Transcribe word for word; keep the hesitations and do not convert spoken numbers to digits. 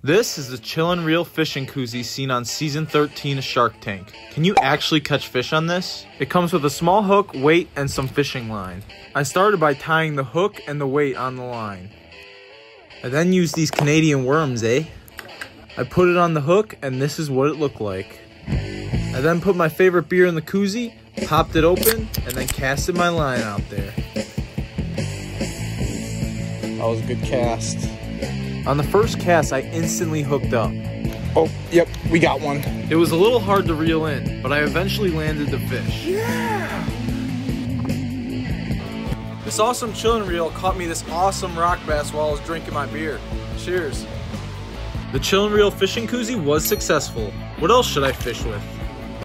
This is the Chillin' Reel fishing koozie seen on season thirteen of Shark Tank. Can you actually catch fish on this? It comes with a small hook, weight, and some fishing line. I started by tying the hook and the weight on the line. I then used these Canadian worms, eh? I put it on the hook and this is what it looked like. I then put my favorite beer in the koozie, popped it open, and then casted my line out there. That was a good cast. On the first cast, I instantly hooked up. Oh, yep, we got one. It was a little hard to reel in, but I eventually landed the fish. Yeah! This awesome chillin' reel caught me this awesome rock bass while I was drinking my beer. Cheers. The chillin' reel fishing koozie was successful. What else should I fish with?